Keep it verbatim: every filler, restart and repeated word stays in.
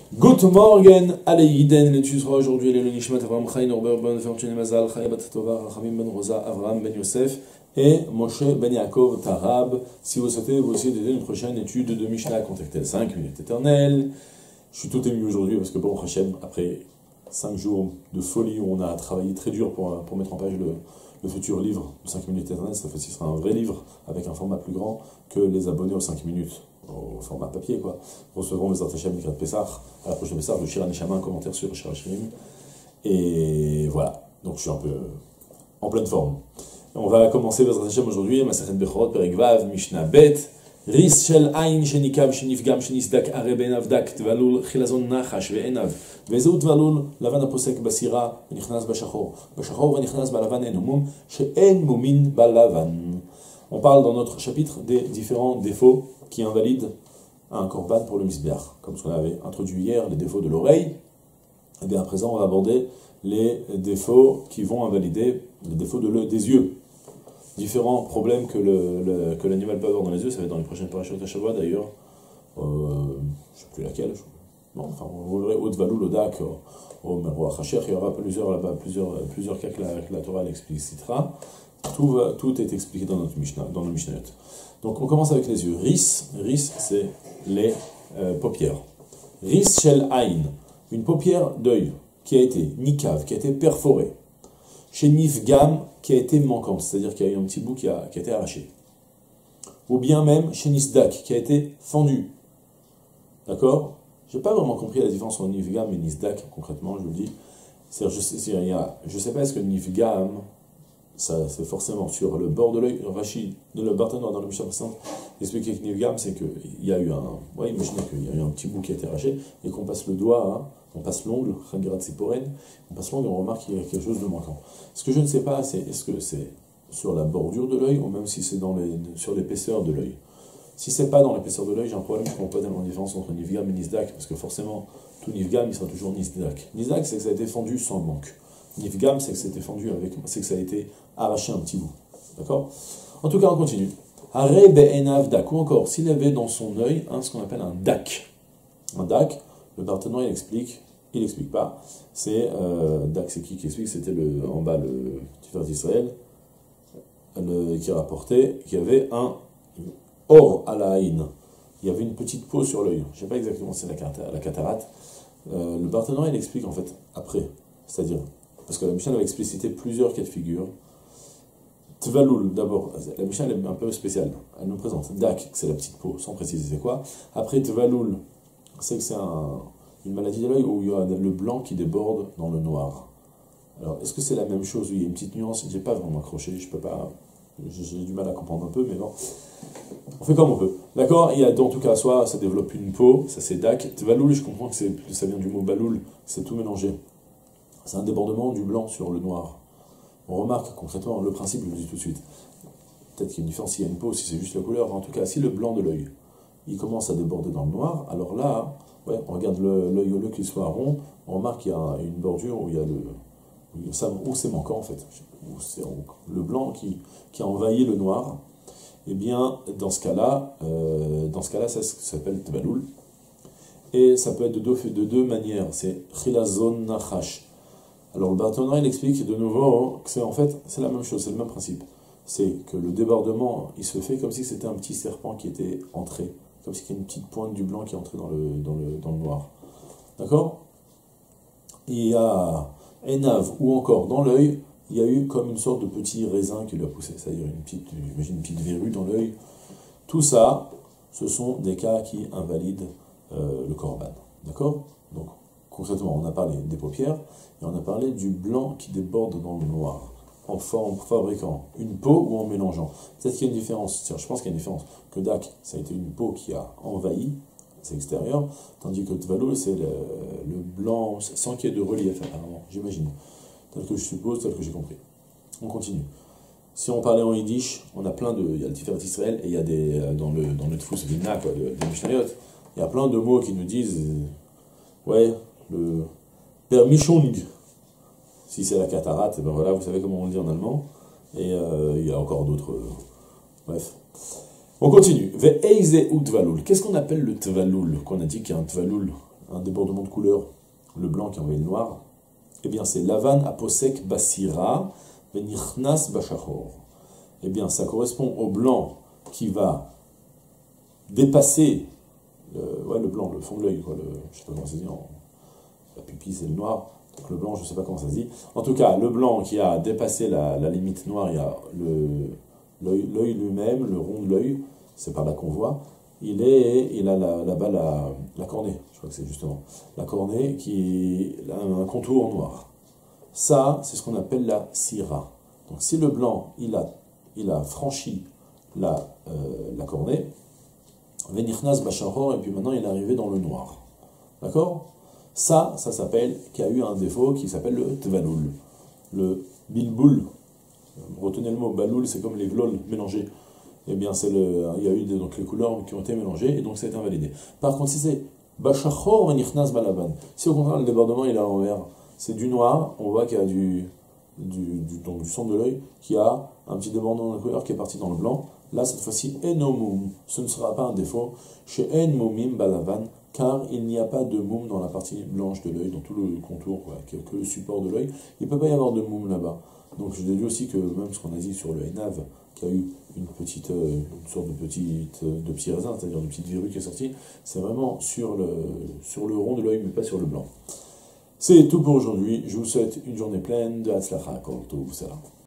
Good morning, allez, Yiden, l'étude sera aujourd'hui le Nishmat Avram Chaim Norbert Ben Fortuné Mazal Chaya Bat Tova Rachamim Ben Rosa Avram Ben Yosef et Moshe Ben Yaakov Tarab. Si vous souhaitez vous aussi d'aider une prochaine étude de Mishnah, contactez cinq minutes éternelles. Je suis tout ému aujourd'hui parce que bon, Hachem, après cinq jours de folie où on a travaillé très dur pour, pour mettre en page le, le futur livre de cinq minutes éternelles, cette fois-ci sera un vrai livre avec un format plus grand que les abonnés aux cinq minutes. Au format papier, quoi. Recevrons les Artachem Mikrat Pessah, à la prochaine Pessah, le Shir Neshama, un commentaire sur Shir Hashirim. Et voilà. Donc je suis un peu en pleine forme. On va commencer les Artachem aujourd'hui, Masachet Bechorot, Perek Vav, Mishnah Bet, Ris Shel Ain, Shenikam, Shenifgam, Shenisdak, Areben Avdak, Tvalul, Chilazon Nachash, Ve'enav, Vezeu Tvalul, Lavan Aposek Basira, Venichnas Bashachor, Bashachor, Venichnas Balavan Enumum, She'en Mumin Balavan. On parle dans notre chapitre des différents défauts qui invalide un korban pour le misbeach. Comme ce qu'on avait introduit hier, les défauts de l'oreille, et bien à présent on va aborder les défauts qui vont invalider les défauts de le, des yeux. Différents problèmes que, le, le, que l'animal peut avoir dans les yeux, ça va être dans les prochaines parachutes à Shavua d'ailleurs, euh, je ne sais plus laquelle, je... non, enfin vous verrez au Dvalou, l'Odak, au Meroach Hacher, il y aura plusieurs là-bas, plusieurs, plusieurs cas que la, que la Torah l'explicitera. Tout, va, tout est expliqué dans notre Mishnah, dans le Mishnayot. Donc on commence avec les yeux. Ris, ris c'est les euh, paupières. Ris shel ain, une paupière d'œil qui a été nikav, qui a été perforée. Chez nifgam, qui a été manquante, c'est-à-dire qu'il y a eu un petit bout qui a, qui a été arraché. Ou bien même chez nisdak, qui a été fendu. D'accord? Je n'ai pas vraiment compris la différence entre nifgam et nisdak, concrètement, je vous le dis. C'est-à-dire, je ne sais pas est-ce que nifgam, ça, c'est forcément sur le bord de l'œil. Rachid, le Barthénois dans le Mishnah précédent, expliquait que Nivgam, c'est qu'il y a eu un. Ouais, imaginez qu'il y a eu un petit bout qui a été arraché et qu'on passe le doigt, hein, on passe l'ongle, Khagirat Siporen, on passe l'ongle et on remarque qu'il y a quelque chose de manquant. Ce que je ne sais pas, c'est est-ce que c'est sur la bordure de l'œil ou même si c'est dans les, sur l'épaisseur de l'œil. Si c'est pas dans l'épaisseur de l'œil, j'ai un problème, je ne comprends pas tellement la différence entre Nivgam et Nisdak, parce que forcément, tout Nivgam, il sera toujours Nisdak. Nisdak, c'est que ça a été fendu sans manque. Nifgam, c'est que c'était fendu avec, c'est que ça a été arraché un petit bout. D'accord? En tout cas, on continue. Hare be'enav dak, ou encore, s'il avait dans son œil hein, ce qu'on appelle un dak. Un dak, le Barthénois, il explique, il n'explique pas. C'est, euh, dak, c'est qui qui explique? C'était le, en bas, le Tiferet d'Israël, le, qui rapportait qu'il y avait un or à la haïn. Il y avait une petite peau sur l'œil. Je ne sais pas exactement si c'est la, la cataracte. Euh, le Barthénois, il explique en fait après. C'est-à-dire, parce que la Mishnah avait explicité plusieurs cas de figure. Tvaloul, d'abord, la Mishnah est un peu spéciale. Elle nous présente Dak, c'est la petite peau, sans préciser c'est quoi. Après, Tvaloul, c'est que c'est un, une maladie de l'œil où il y a le blanc qui déborde dans le noir. Alors, est-ce que c'est la même chose? Oui, il y a une petite nuance, j'ai pas vraiment accroché, je peux pas, j'ai du mal à comprendre un peu, mais bon. On fait comme on peut. D'accord? Il y a en tout cas, soit ça développe une peau, ça c'est Dak. Tvaloul, je comprends que c'est, ça vient du mot Baloul, c'est tout mélangé. C'est un débordement du blanc sur le noir. On remarque concrètement le principe, je le dis tout de suite. Peut-être qu'il y a une différence s'il y a une peau, si c'est juste la couleur. En tout cas, si le blanc de l'œil, il commence à déborder dans le noir, alors là, ouais, on regarde l'œil au lieu qu'il soit rond, on remarque qu'il y a une bordure où il y a le, où, ça, où c'est manquant en fait, où c'est le blanc qui, qui a envahi le noir. Eh bien, dans ce cas-là, euh, dans ce cas-là, ça, ça s'appelle Tvaloul. Et ça peut être de deux, de deux manières. C'est Chilazon Nachash. Alors le Barthénois, il explique de nouveau que c'est en fait, c'est la même chose, c'est le même principe. C'est que le débordement, il se fait comme si c'était un petit serpent qui était entré, comme si c'était une petite pointe du blanc qui est entrée dans le, dans le, dans le noir. D'accord? Il y a Enav, ou encore dans l'œil, il y a eu comme une sorte de petit raisin qui lui a poussé, c'est-à-dire une petite, j'imagine une petite verrue dans l'œil. Tout ça, ce sont des cas qui invalident euh, le korban. D'accord? Donc, concrètement, on a parlé des paupières et on a parlé du blanc qui déborde dans le noir, en, en fabriquant une peau ou en mélangeant. Peut-être qu'il y a une différence, je pense qu'il y a une différence, que Dak, ça a été une peau qui a envahi, c'est extérieur, tandis que Tvaloul, c'est le, le blanc, sans qu'il y ait de relief apparemment, j'imagine, tel que je suppose, tel que j'ai compris. On continue. Si on parlait en yiddish, on a plein de, il y a le Tiferet d'Israël et il y a des, dans le, dans le Tfus Vilna, quoi, de, des Mishnayot, il y a plein de mots qui nous disent, euh, ouais, le Permischung, si c'est la cataracte, ben voilà, vous savez comment on le dit en allemand, et euh, il y a encore d'autres, euh, bref. On continue. Ve'eize ou tvaloul. Qu'est-ce qu'on appelle le tvaloul? Qu'on a dit qu'il y a un tvaloul un débordement de couleur, le blanc qui envahit le noir, eh bien c'est Lavan aposek basira venichnas bashachor. Eh bien ça correspond au blanc qui va dépasser le, ouais, le blanc, le fond de l'œil, quoi, le, je sais pas comment ça se dit, en, la pupille c'est le noir, donc le blanc je sais pas comment ça se dit. En tout cas, le blanc qui a dépassé la, la limite noire, il y a le, l'œil lui-même, le rond de l'œil, c'est par là qu'on voit, il, est, il a là-bas la, la cornée, je crois que c'est justement, la cornée qui a un contour noir. Ça, c'est ce qu'on appelle la syrah. Donc si le blanc, il a, il a franchi la, euh, la cornée, Venichnas Bachahor, et puis maintenant il est arrivé dans le noir. D'accord? Ça, ça s'appelle, qui a eu un défaut qui s'appelle le Tvaloul. Le Bilboul. Retenez le mot, Baloul, c'est comme les vlols mélangés. Eh bien, c'est le, il y a eu des, donc, les couleurs qui ont été mélangées, et donc ça a été invalidé. Par contre, si c'est Bachahor Venichnas Balaban, si au contraire le débordement il est à l'envers, c'est du noir, on voit qu'il y a du, du, du, donc, du centre de l'œil, qui a un petit débordement de couleur qui est parti dans le blanc. Là, cette fois-ci, enomum, ce ne sera pas un défaut, chez en momim balavan, car il n'y a pas de moum dans la partie blanche de l'œil, dans tout le contour, quoi, que, que le support de l'œil. Il ne peut pas y avoir de moum là-bas. Donc je déduis aussi que même ce qu'on a dit sur le Enav, qui a eu une petite, euh, une sorte de petite, de petit raisin, c'est-à-dire une petite verrue qui est sortie, c'est vraiment sur le, sur le rond de l'œil, mais pas sur le blanc. C'est tout pour aujourd'hui. Je vous souhaite une journée pleine de Hatzlacha, Kol Tov, salam.